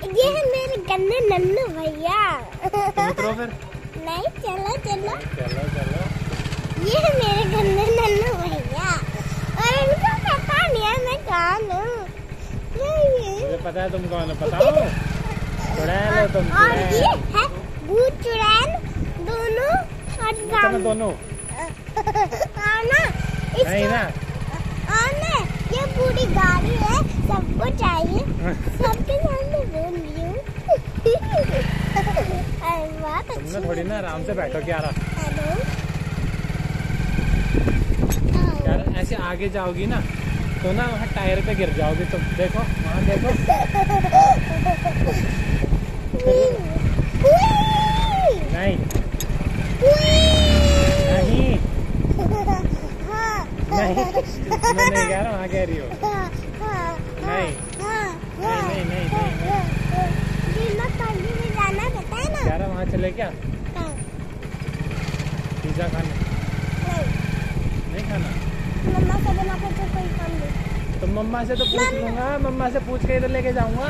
ये है मेरे गन्ने नन्नू भैया। उतरो फिर। नहीं चलो चलो चलो चलो। ये है मेरे गन्ने नन्नू भैया और इनको पता नहीं है मैं कौन हूँ। मुझे पता है तुम कौन हो, बताओ। चुड़ैल हो तुम। और ये है भूत चुड़ैल दोनों और दोनों ना नहीं ना। ना ये पूरी गाड़ी है, सबको चाहिए, सबके सामने बोल रही हूँ। तुमने थोड़ी ना आराम से बैठो क्या रहा। हेलो यार ऐसे आगे जाओगी ना तो ना वहाँ टायर पे गिर जाओगी तुम। देखो वहाँ देखो। नहीं नहीं नहीं मैं नहीं कह रहा, वहाँ कह रही हो। नहीं नहीं नहीं नहीं जाना पता है ना। कह रहा वहाँ चले क्या पिज्जा खाने? नहीं खाना। मम्मा से बना के तो कोई काम नहीं। तो मम्मा से तो पूछ लूंगा, मम्मा से पूछ के इधर लेके जाऊंगा।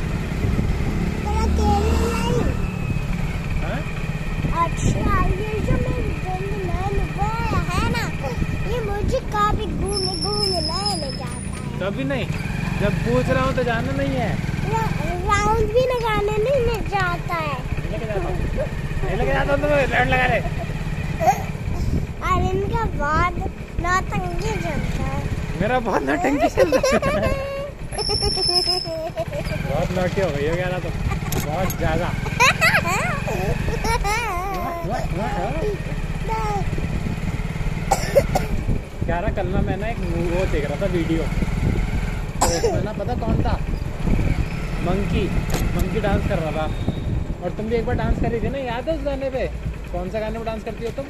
हाँ? अच्छा ये जो मेरे है ना, ये मुझे कभी घूमने ले जाता है। कभी नहीं, जब पूछ रहा हूँ तो जाना नहीं है। राउंड भी लगाने नहीं ले जाता है। लेके जाता हूँ, नहीं लेके जाता हूँ तो राउंड लगा ले। और इनका बहुत नौटंकी चलता है। मेरा बहुत नौटंकी चलता है। बहुत नौटी हो गई हो क्या तुम, बहुत ज्यादा। क्या रहा कल ना मैं ना एक वो देख रहा था वीडियो, तो उसमें ना पता कौन था, मंकी डांस कर रहा था। और तुम भी एक बार डांस करी थी ना, याद है उस गाने पे? कौन सा गाने पे डांस करती हो तुम?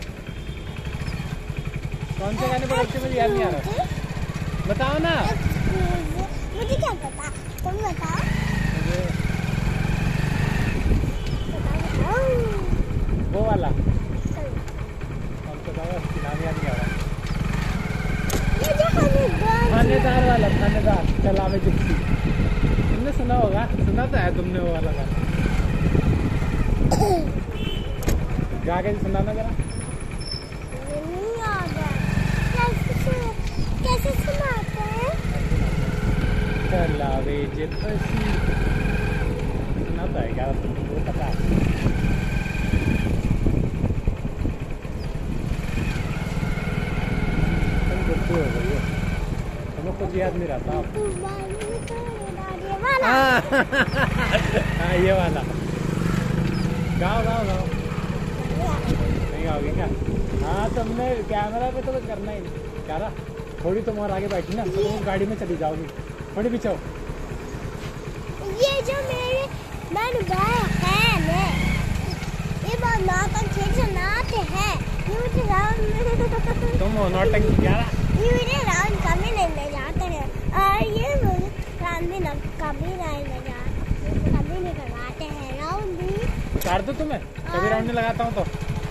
कौन से गाने पे करती हो मुझे याद नहीं आ रहा, बताओ ना। मुझे क्या पता, तुम बताओ। वो वाला कौन सा था, नाम याद नहीं आ रहा। ये जो थानेदार वाला, थानेदार चलावे जिप्सी, तुमने सुना होगा, सुना तो है तुमने वो वाला गाना। गा के सुनाना जरा। नहीं आ रहा, कैसे सुनाते हैं? चलावे जिप्सी सुना तो है क्या तुमको पता है? तुम गुड्डू हो गई हो, तुम्हें कुछ याद नहीं रहता। हाँ ये वाला गाओ गाओ गाओ। नहीं गाओगे क्या? हाँ तुमने कैमरा पे तो कुछ करना ही नहीं। क्या रहा थोड़ी तुम और आगे बैठी ना तो तुम गाड़ी में चली जाओगी, थोड़ी पीछे। ये जो मेरे मन भाई है ना, ये बहुत नौटंकी चलाते हैं। ये मुझे राउंड तुम हो नौटंकी क्या रहा? ये मुझे राउंड कभी नहीं ले जाते हैं और ये मुझे राउंड भी कभी नहीं ले जाते, कभी नहीं करवाते हैं राउंड भी। उतार दो तुम्हें, कभी राउंड नहीं लगाता हूँ तो।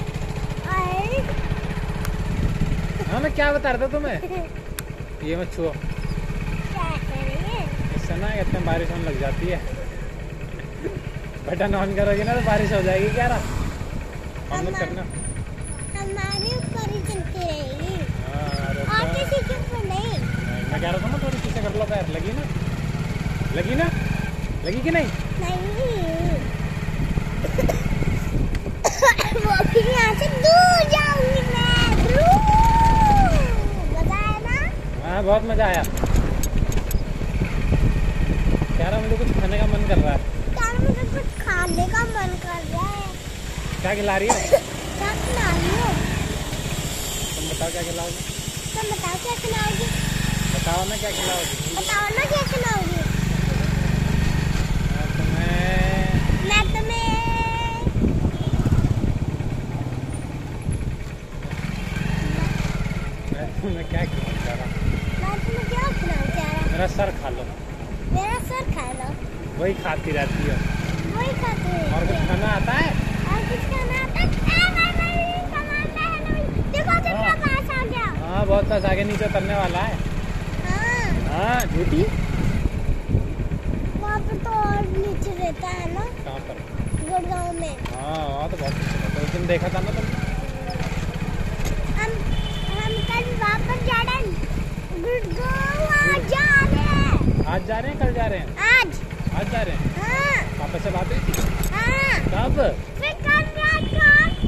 हाँ मैं क्या बता रहा था तुम्हें, ये मत छुओ। क्या करेंगे? इससे ना कहते हैं बारिश होने लग जाती है। बटन ऑन करोगे ना तो बारिश हो जाएगी। क्या रहा ऑन मत करना, हमारे ऊपर ही चलती रहेगी। हाँ और किसी के ऊपर नहीं। मैं कह रहा था ना थोड़ी पीछे कर लो पैर। लगी ना, लगी ना, लगी कि नहीं? नहीं वो फिर यहाँ से दूर जाऊंगी मैं, दूर। मजा आया ना? हाँ बहुत मजा आया। कह रहा मुझे कुछ खाने का मन कर रहा है। यार मुझे कुछ खाने का मन कर रहा है। क्या खिला रही हो? क्या खिला रही हो? तुम बताओ क्या खिलाओगे? तुम बताओ क्या खिलाओगी? बताओ ना क्या खिलाओगे? बताओ ना क्या खिलाओगी? मैं तुम्हें क्या खिलाऊं जा रहा? मैं तुम्हें क्या खिलाऊं जा रहा? मेरा सर खा लो। मेरा सर खा लो। वही खाती रहती हो। वही खाती रहती और कुछ खाना आता है? और कुछ खाना आता है? देखो मेरे पास आ गया। हाँ बहुत पास आगे, नीचे उतरने वाला है। हाँ हाँ झूठी। वहाँ पे तो और नीचे रहता है ना कहाँ पर? गुड़गांव में। हाँ वहाँ तो बहुत अच्छा था, उस दिन देखा था ना तुमने। हम कल वापस जा रहे हैं गुड़गांव। आज जा रहे हैं। आज जा रहे हैं कल जा रहे हैं? आज जा रहे हैं। हाँ पापा से बात हुई थी? हाँ। कब? फिर कल रात को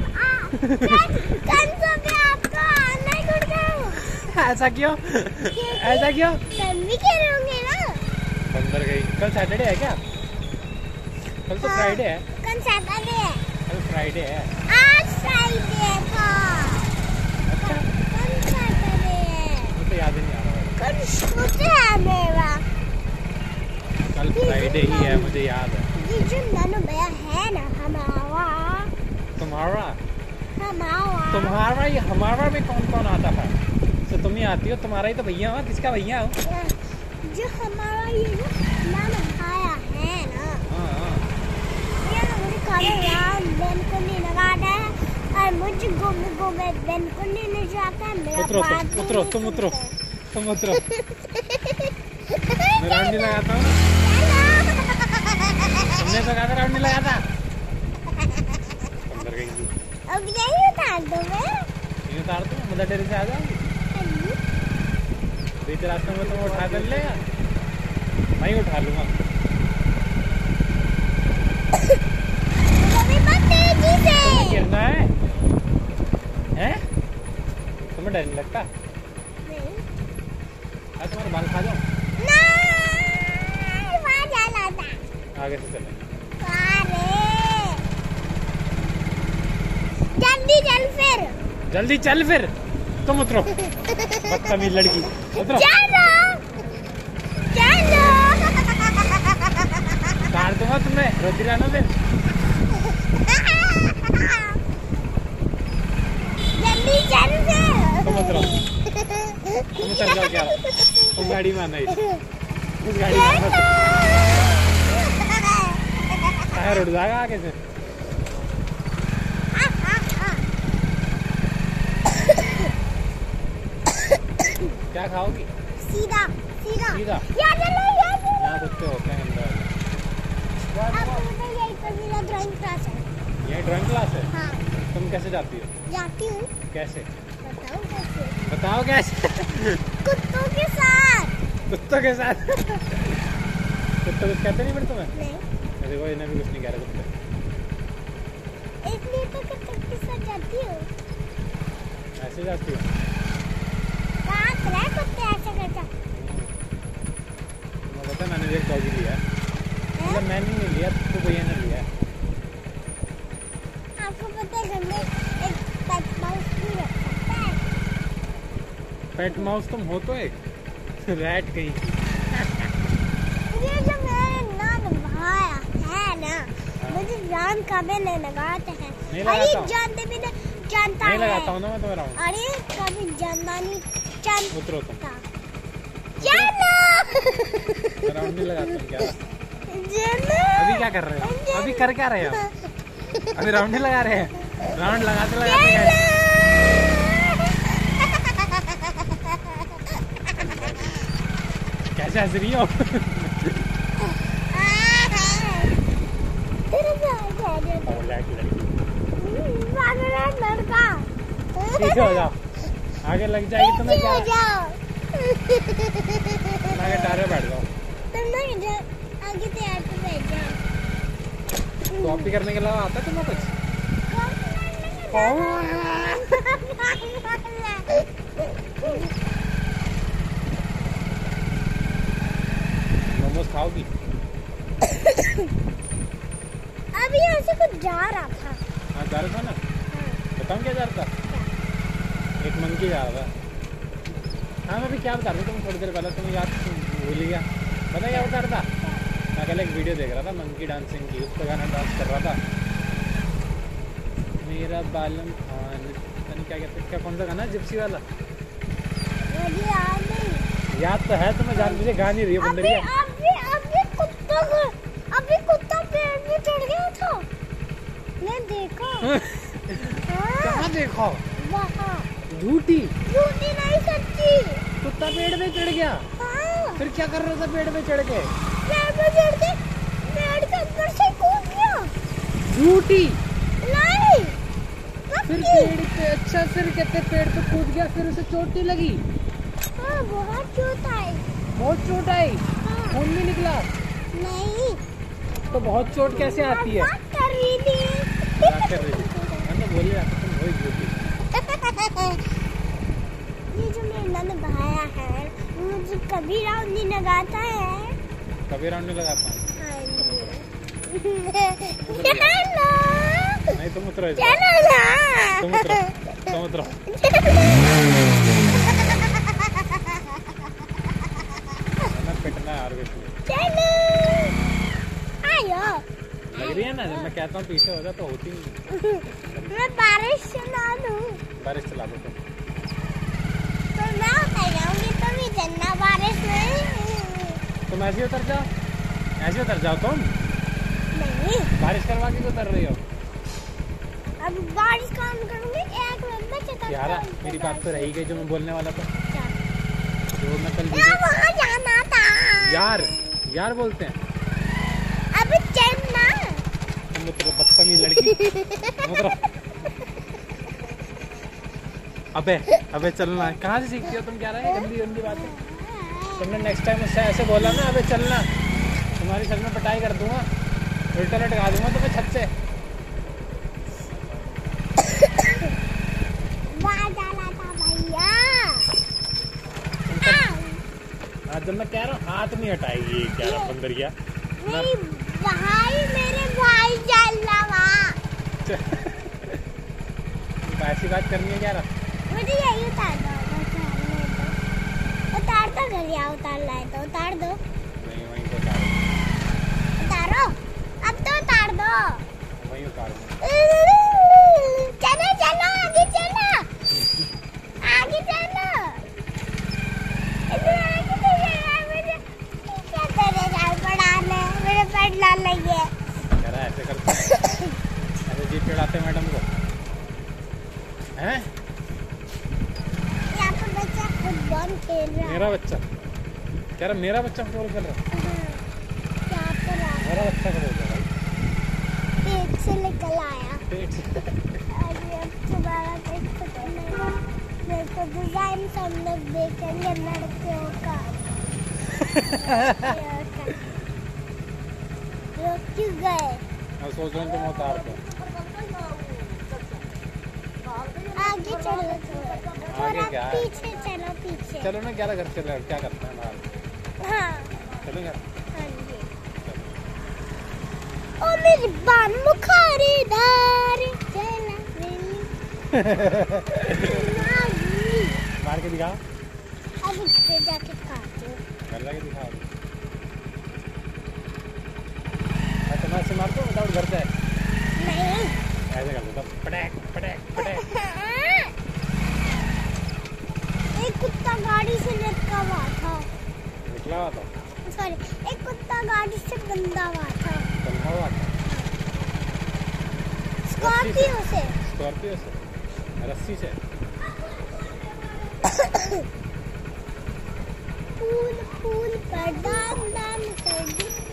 कल सुबह आपको आना है गुड़गांव। ऐसा क्यों? ऐसा क्यों? कल भी खेलोगे ना? अंदर गई। कल सैटरडे है क्या? कल तो फ्राइडे है। कल सैटरडे है। कल फ्राइडे है। आज फ्राइडे था। अच्छा कल सैटरडे है। मुझे तो याद ही नहीं आ रहा है। कल शुक्र है मेरा। कल फ्राइडे ही है, मुझे याद है। ये जो नानू भैया है ना हमारा तुम्हारा हमारा तुम्हारा ये हमारा में कौन कौन आता है? तो तुम ही आती हो, तुम्हारा ही तो भैया हो। किसका भैया हो? जो हमारा ये जो नानू भैया है ना, हाँ हाँ। ये ना मुझे खाने यार बेन को नहीं लगाता है और मुझे घूमे घूमे बेन को नहीं जाता है। मेरा उतरो बात नहीं उतरो तुम उतरो सुनता है। तुम उतरो। मैं राउंड नहीं लगाता हूँ। तुमने तो कहा था राउंड नहीं लगाता। अंदर गई थी। अब नहीं उतार दो मैं। नहीं उतार दूँ, मदर डेयरी से आ जाऊंगी। बीच रास्ते में तुम उठा कर लेगा, मैं ही उठा लूंगा। कभी मत तेजी से। तुम्हें गिरना है? हैं? तुम्हें डर नहीं लगता? नहीं तुम्हारे बाल खा जाओ। नहीं वहाँ जाना था। आगे से चले। अरे जल्दी चल फिर। जल्दी चल फिर। तुम उतरो, बदतमीज लड़की। उतरो। चलो उतार दूंगा तुम्हें, रोती रहना फिर। जल्दी चल फिर। तुम उतरो। तुम उतर जाओ क्या? तुम गाड़ी में आना ही। उस गाड़ी में आना। टायर उड़ जाएगा आगे से। क्या खाओगी? सीधा सीधा सीधा? यहाँ चलो यहाँ कुत्ते होते हैं अंदर। आपको पता है यही पर मेरा ड्राइंग क्लास है। ये ड्राइंग क्लास है? हाँ तुम कैसे जाती हो? जाती हूँ। कैसे? बताओ कैसे? बताओ कैसे? कुत्तों के साथ। कुत्तों के साथ? कुत्ते कुछ कहते नहीं फिर तुम्हें? नहीं देखो इन्हें भी कुछ नहीं कह रहे कुत्ते। इसलिए तो कुत्तों के साथ जाती हूँ। ऐसे जाती हो? कहाँ रहे कुत्ते ऐसे करता? मैं बता, मैंने भी एक डॉगी लिया है। मतलब मैंने नहीं लिया, तो भैया ने लिया है। आपको पता है घर में एक पेट माउस भी रख सकता है। पेट माउस तुम हो तो एक रैट कहीं की। ये जो मेरे नान भाया है ना, मुझे जान कभी नहीं लगाते हैं। नहीं अरे लगाता हूँ। जानते भी नहीं जानता नहीं है। लगाता हूँ ना मैं तुम्हें राउंड। अरे कभी जानता नहीं जानता। उतरो तुम। चलो राउंड नहीं लगाता हूँ क्या? चलो अभी क्या कर रहे हो? अभी कर क्या रहे हो? अभी राउंड नहीं लगा रहे हैं? राउंड लगाते लगाते गए। कैसे हंस रही हो? लड़का पीछे हो जाओ, आगे लग जाएगी तुम्हें क्या? हो जाओ। आगे टारे बैठ जाओ। तुम ना इधर आगे तैयार पे बैठ जाओ। कॉपी करने के अलावा आता है तुम्हें कुछ? मोमोज खाओगी? अभी यहाँ से कुछ जा रहा था। हाँ जा रहा था ना। बताऊँ क्या जा रहा था? एक मंकी जा रहा था। हाँ मैं भी क्या बता रहा हूँ, तुम थोड़ी देर पहले तुम्हें याद भूल गया। पता क्या बता रहा था? मैं कल एक वीडियो देख रहा था मंकी डांसिंग की, उस पर गाना डांस कर रहा था। मेरा बालम खान, पता नहीं क्या कहते, क्या कौन सा गाना? जिप्सी वाला। मुझे याद नहीं। याद तो है तुम्हें, जान मुझे गा नहीं रही है बंदरी। अभी कुत्ता पेड़ में चढ़ गया था। मैं देखा। कहाँ देखा? वहाँ। झूठी झूठी नहीं सच्ची। कुत्ता पेड़ पे चढ़ गया? हाँ। फिर क्या कर रहा था पेड़ पे चढ़ के? पेड़ पे चढ़ के पेड़ के ऊपर झूठी। नहीं फिर पेड़ पे, अच्छा फिर कहते पेड़ पे कूद गया, फिर उसे चोट नहीं लगी? हाँ बहुत चोट आई। बहुत चोट आई? हाँ। खून भी निकला? नहीं तो बहुत चोट कैसे आती है? मजाक कर रही थी। मजाक कर रही थी। मैं तो बोल रहा था तुम वही झूठी। ये जो मेरे नंद भाया है मुझे कभी राउंड नहीं लगाता है। कभी राउंड नहीं लगाता? हाँ जी। नहीं तुम उतरो, चलो ना। तुम उतरो, तुम उतरो। पिटना है और कुछ नहीं। चलो आयो। लग रही है ना, जब मैं कहता हूँ पीछे हो जा तो होती नहीं। मैं बारिश चला दूँ बारिश चला दो तुम। तो मैं उतर जाऊंगी, तुम ही चलना बारिश में। तुम ऐसे ही उतर जाओ, ऐसे उतर जाओ तुम। नहीं बारिश करवा के उतर रही हो। अब बारिश काम करूंगी, एक मिनट में चलता यारा मेरी बात तो रही गई जो मैं बोलने वाला था, जो मैं कल वहाँ जाना था। यार यार बोलते हैं। अब चलना। तुम उतरो बदतमीज लड़की, तुम उतरो। अबे अबे चलना, कहाँ से सीखती हो तुम? क्या रहा है गंदी गंदी बातें? तुमने नेक्स्ट टाइम मुझसे ऐसे बोला ना, अबे चलना, तुम्हारी सच में पिटाई कर दूंगा, उल्टा लटका दूंगा तुम्हें छत से। वहाँ जाना था भैया। जब मैं कह रहा हूँ हाथ नहीं हटाएगी, कह रहा बंदरिया। मेरी भाई, मेरे भाई चलना वहाँ। ऐसी बात करनी है क्या रहा? मुझे यही उतार दो, उतार दो घरिया, उतार लाए तो उतार दो। नहीं वहीं को उतारो, उतारो अब तो उतार दो। वहीं उतारो। चलो चलो आगे चलो, आगे चलो। मेरे पैर लाल लगे। कह रहा है ऐसे करते हैं, ऐसे जीप चढ़ाते मैडम को हैं? यहाँ पर बच्चा फुटबॉल खेल रहा है। मेरा बच्चा कह रहा मेरा बच्चा फुटबॉल खेल रहा है। यहाँ पर मेरा बच्चा का बोल रहा है पेट से निकल आया। पेट से। अरे अब तुम्हारा पेट खत्म नहीं, मेरे को डिजाइन सब लोग देखेंगे लड़कियों का। रुक क्यों गए? मैं सोच रहा हूँ तुम उतार दो। आगे चलो, थोड़ा क्या है? पीछे चलो, पीछे। चलो ना, क्या घर चले, क्या करते हैं बाहर? हाँ चलो घर। हाँ जी। ओ मेरी बान मुखारी धार चला मेरी। मार के दिखा, अब घर जाके खाती हूँ। घर जाके दिखा। मैं तुम्हें ऐसे मारता हूँ विदाउट घर जाए? नहीं ऐसे कर देता, पटैक पटैक पटैक। एक कुत्ता गाड़ी से लटका हुआ था। निकला हुआ था? सॉरी, एक कुत्ता गाड़ी से बंधा हुआ था। बंधा हुआ था? स्कॉर्पियो से। स्कॉर्पियो से? रस्सी से? फूल फूल पर दान दान कर दी।